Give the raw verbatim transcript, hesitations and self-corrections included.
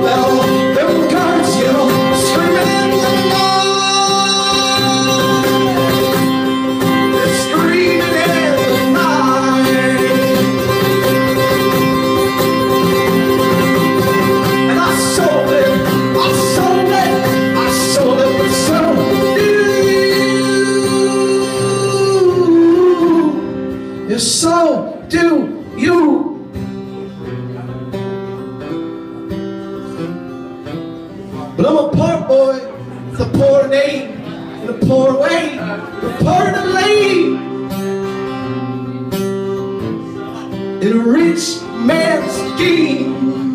well, them guards yell, screaming in the night. They're screaming in the night. And I sold it, I sold it, I sold it for so you. Yes, so do you. But I'm a poor boy, with a poor name, in a poor way, with a poor lane. In a rich man's scheme.